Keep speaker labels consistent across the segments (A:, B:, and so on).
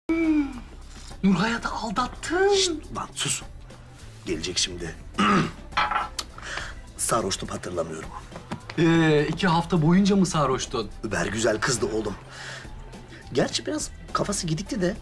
A: Nurhayat'ı aldattın.
B: Şşt, lan sus. Gelecek şimdi. Sarhoştum, hatırlamıyorum.
A: 2 hafta boyunca mı sarhoştun?
B: Über güzel kızdı oğlum. Gerçi biraz kafası gidikti de.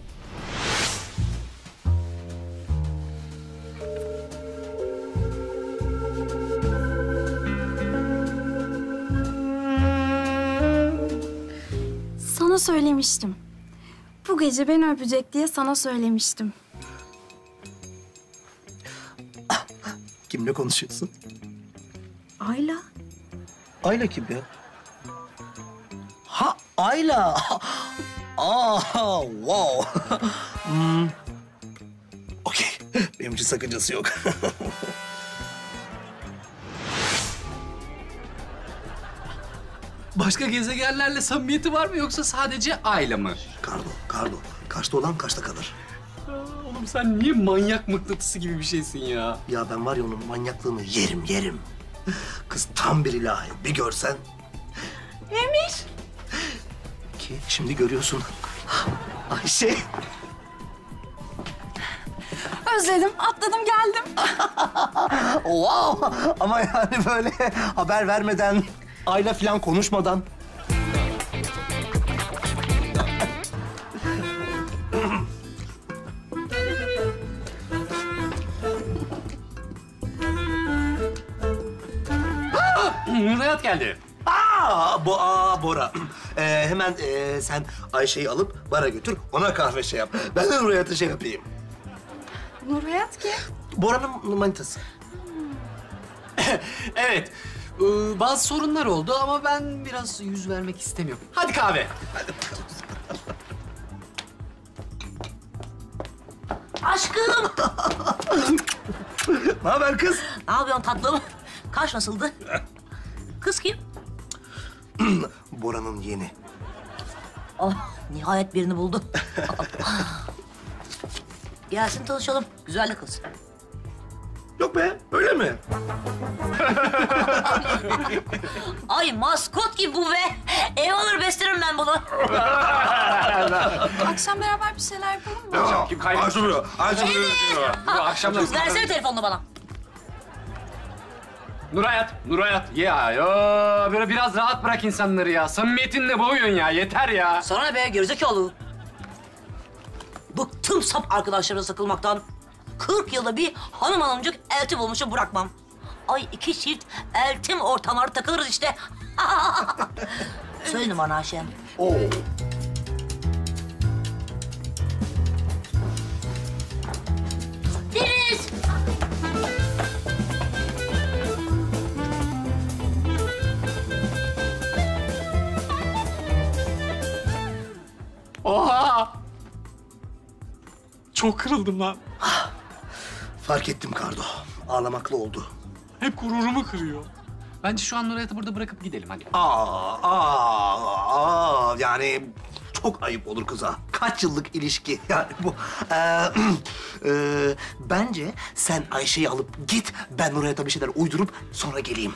C: Sana söylemiştim. Bu gece beni öpecek diye sana söylemiştim.
B: Kimle konuşuyorsun?
C: Ayla.
B: Ayla kim ya? Ha, Ayla. Wow. Okey, benim için sakıncası yok.
A: Başka gezegenlerle samimiyeti var mı yoksa sadece Ayla mı?
B: Kardo. Kaçta olan kaçta kalır.
A: Oğlum sen niye manyak mıknatısı gibi bir şeysin ya?
B: Ya ben var ya onun manyaklığını yerim. Kız tam bir ilahi, bir görsen.
C: Emir.
B: Ki şimdi görüyorsun. Ayşe.
C: Özledim, atladım geldim.
B: Wow! Ama yani böyle haber vermeden, Ayla falan konuşmadan.
A: Nurhayat geldi.
B: Bora. Hemen sen Ayşe'yi alıp bara götür, ona kahve şey yap. Ben de Nurhayat'a şey yapayım.
C: Nurhayat kim?
B: Bora'nın manitası.
A: Evet. Bazı sorunlar oldu ama ben biraz yüz vermek istemiyorum. Hadi kahve.
D: Aşkım!
B: Ne haber kız?
D: Ne yapıyorsun tatlım? Kaş nasıldı? Kız kim?
B: Bora'nın yeğeni.
D: Oh, nihayet birini buldu. Gelsin tanışalım. Güzel de kız.
B: Yok be, öyle mi?
D: Ay maskot gibi bu be. Ev alır beslerim ben bunu.
C: Akşam beraber bir şeyler yapalım mı?
A: Kim kaybediyor? Bu akşamlar...
D: Kız versene telefonunu bana.
A: Nurhayat ya. Böyle biraz rahat bırak insanları ya. Samimiyetinle boğuyorsun ya. Yeter ya.
D: Sana ne be gerizekalı? Bıktım sap arkadaşlarına takılmaktan. 40 yılda bir hanımcık elti bulmuşum bırakmam. Ay 2 çift eltim ortamlarda takılırız işte. Söyle bana Ayşem.
B: Oo.
D: Deniz!
A: Oha! Çok kırıldım lan.
B: Fark ettim Kardo. Ağlamaklı oldu.
A: Hep gururumu kırıyor. Bence şu an Nurhayat'ı burada bırakıp gidelim hadi.
B: Yani çok ayıp olur kıza. Kaç yıllık ilişki yani bu. Bence sen Ayşe'yi alıp git. Ben Nurhayat'a bir şeyler uydurup sonra geleyim.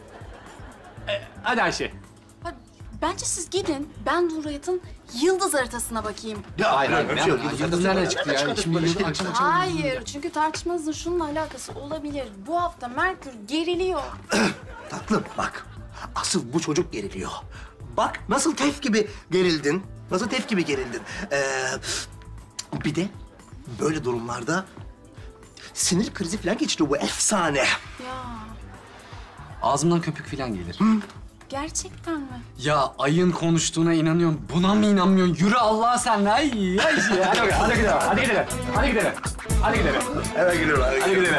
A: Hadi Ayşe.
C: Bence siz gidin. Ben Nurhayat'ın yıldız haritasına bakayım.
B: Ya
A: Hayır,
B: öyle bir şey yok.
A: yıldız nereden çıktı ya? Şimdi yıldız akşam
C: Hayır, çünkü tartışmanızın şununla alakası olabilir. Bu hafta Merkür geriliyor.
B: Tatlım bak. Asıl bu çocuk geriliyor. Bak nasıl tef gibi gerildin. Bir de böyle durumlarda sinir krizi falan geçiriyor bu efsane.
C: Ya,
A: Ağzımdan köpük falan gelir.
C: gerçekten mi?
A: Ya ayın konuştuğuna inanıyorsun. Buna mı inanmıyorsun? Yürü Allah'a sen. Ay Ayşe. Hadi gidelim.
B: Eve geliyorum.
A: Hadi gidelim.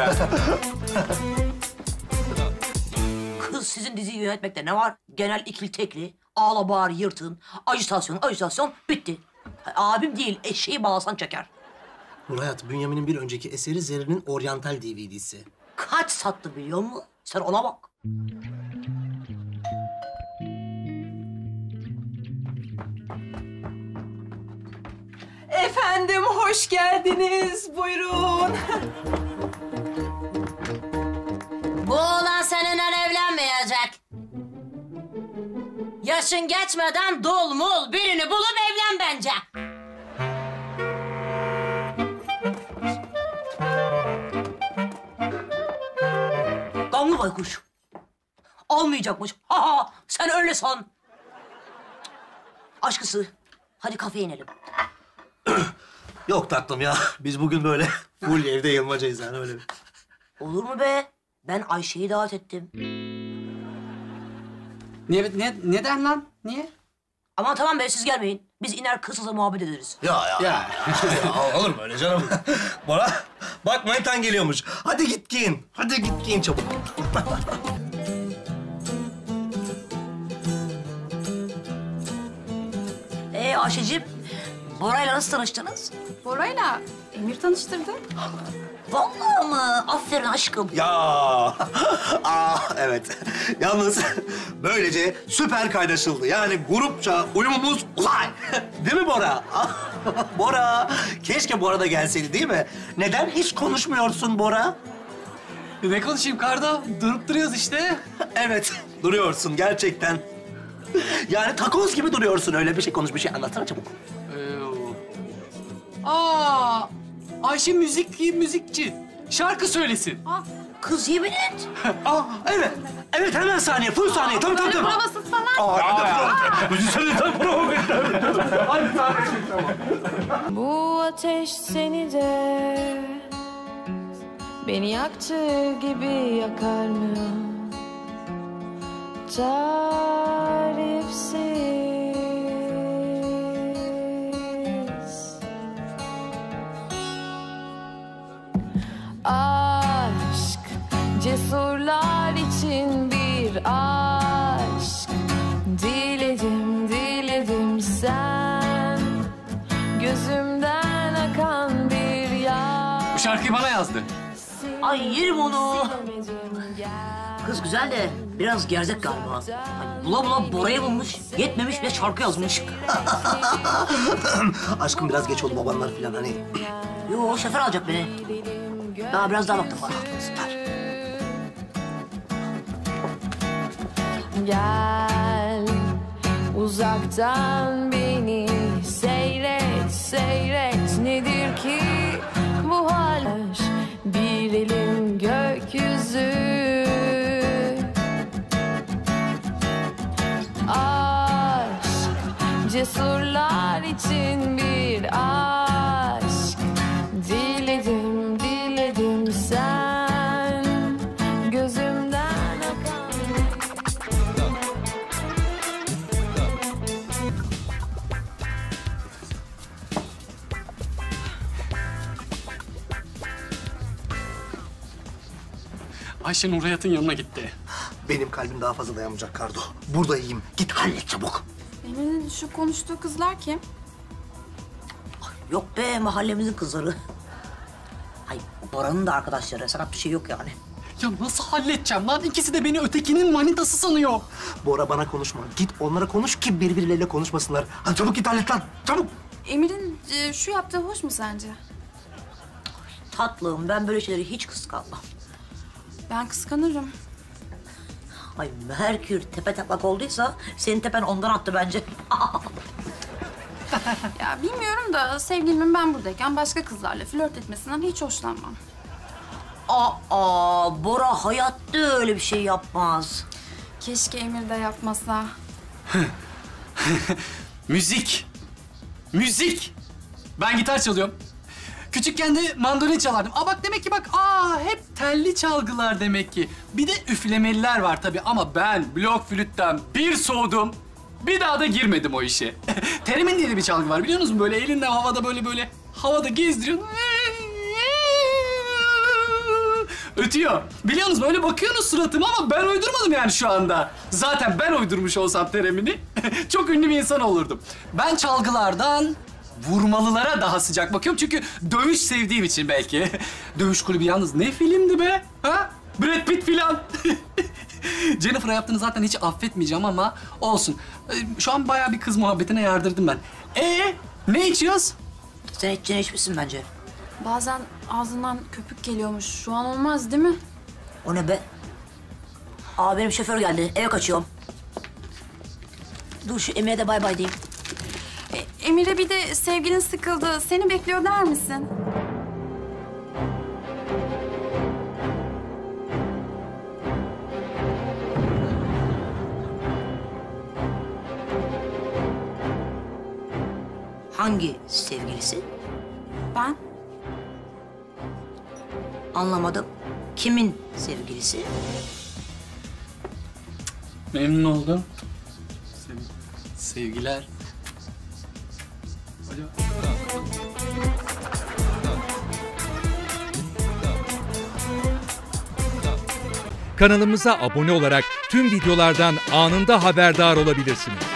D: Kız sizin diziyi yönetmekte ne var? Genel ikili tekli, ağla bağır yırtın, ajitasyon bitti. Abim değil, eşeği bağlasan çeker.
B: Nurhayat, Bünyamin'in bir önceki eseri Zerrin'in Oryantal DVD'si.
D: Kaç sattı biliyor musun? Sen ona bak.
E: Efendim, hoş geldiniz. Buyurun.
D: Bu oğlan seninle evlenmeyecek. Yaşın geçmeden dul mul birini bulup evlen bence. Uğur baykuş. Olmayacakmış. Ha ha, sen öyle san. Aşkısı, hadi kafeye inelim.
B: Yok tatlım ya. Biz bugün böyle full evde yılmacayız yani öyle.
D: Olur mu be? Ben Ayşe'yi davet ettim.
A: Neden lan? Niye?
D: Aman tamam be, siz gelmeyin. Biz iner kızla muhabbet ederiz.
B: Ya.
A: Ya.
B: Ya olur mu öyle canım? Bora, bak manitan geliyormuş. Hadi git giyin. Hadi git giyin çabuk.
D: Ayşe'cim, Bora'yla nasıl tanıştınız?
C: Bora'yla Emir tanıştırdı.
D: Vallahi mı? Aferin aşkım.
B: Ya. Evet. Yalnız böylece süper kaynaşıldı. Yani grupça uyumumuz uzay. Değil mi Bora? Bora. Keşke Bora da gelseydi değil mi? Neden hiç konuşmuyorsun Bora?
A: Ne konuşayım Kardo? Durup duruyoruz işte.
B: Evet, duruyorsun gerçekten. Yani takoz gibi duruyorsun. Öyle bir şey konuş, bir şey anlatsana çabuk.
A: Ayşe müzikçi. Şarkı söylesin.
D: Kız yemin et.
B: Evet. Evet, hemen saniye, full saniye. Tabii.
C: Provasız falan.
F: Bu ateş seni de beni yaktığı gibi yakar mı? Tarifsiz aşk, cesurlar için bir aşk. Diledim sen, gözümden akan bir yaş.
A: Bu şarkıyı bana yazdı.
D: Ay yerim onu.
F: Silemedim, gel.
D: Kız güzel de biraz gerzek galiba. Ay, bula bula Bora'yı bulmuş, yetmemiş ve şarkı yazmış.
B: Aşkım biraz geç oldu babanlar falan hani.
D: Yo, şoför alacak beni. Daha biraz daha vaktim var.
B: Süper.
F: Gel uzaktan beni seyret nedir ki bu hal? Bir elin gökyüzü, aşk, cesurlar için bir aşk. Diledim sen, gözümden akan.
A: Ayşe Nur Hayat'ın yanına gitti.
B: Benim kalbim daha fazla dayanmayacak Kardo. Burada iyiyim. Git hallet çabuk.
C: Emir'in şu konuştuğu kızlar kim?
D: Yok be, mahallemizin kızları. Ay, Bora'nın da arkadaşları. Sakat bir şey yok yani.
A: Ya nasıl halledeceğim lan? İkisi de beni ötekinin manitası sanıyor.
B: Bora bana konuşma. Git onlara konuş ki birbirleriyle konuşmasınlar. Hadi çabuk git hallet lan. Çabuk.
C: Emir'in şu yaptığı hoş mu sence?
D: Tatlım, ben böyle şeyleri hiç kıskanmam.
C: Ben kıskanırım.
D: Ay, Merkür tepe taklak olduysa senin tepen ondan attı bence.
C: Ya bilmiyorum da sevgilimin ben buradayken başka kızlarla flört etmesinden hiç hoşlanmam.
D: Bora hayatta öyle bir şey yapmaz.
C: Keşke Emir de yapmasa.
A: Müzik. Ben gitar çalıyorum. Küçükken de mandolin çalardım. Bak demek ki hep telli çalgılar demek ki. Bir de üflemeliler var tabii ama ben blok flütten bir soğudum. Bir daha da girmedim o işe. Teremin diye de bir çalgı var biliyor musunuz? Böyle elinde havada böyle havada gezdiriyorsun. Ötüyor. Biliyor musunuz? Böyle bakıyorsunuz suratıma ama ben uydurmadım yani şu anda. Zaten ben uydurmuş olsam teremini çok ünlü bir insan olurdum. Ben çalgılardan vurmalılara daha sıcak bakıyorum çünkü dövüş sevdiğim için belki. Dövüş kulübü yalnız ne filmdi be? Ha? Brad Pitt filan. Jennifer'a yaptığını zaten hiç affetmeyeceğim ama olsun. Şu an bayağı bir kız muhabbetine yardırdım ben. Ne içiyoruz?
D: Sen içeceğine içmişsin bence.
C: Bazen ağzından köpük geliyormuş. Şu an olmaz değil mi?
D: O ne be? Benim şoför geldi. Eve kaçıyorum. Dur şu Emir'e de bay bay diyeyim.
C: Emir'e bir de sevgilin sıkıldı, seni bekliyor der misin?
D: hangi sevgilisi?
C: Ben?
D: Anlamadım. Kimin sevgilisi?
A: Memnun oldum. Sevgiler. Alo.
G: Kanalımıza abone olarak tüm videolardan anında haberdar olabilirsiniz.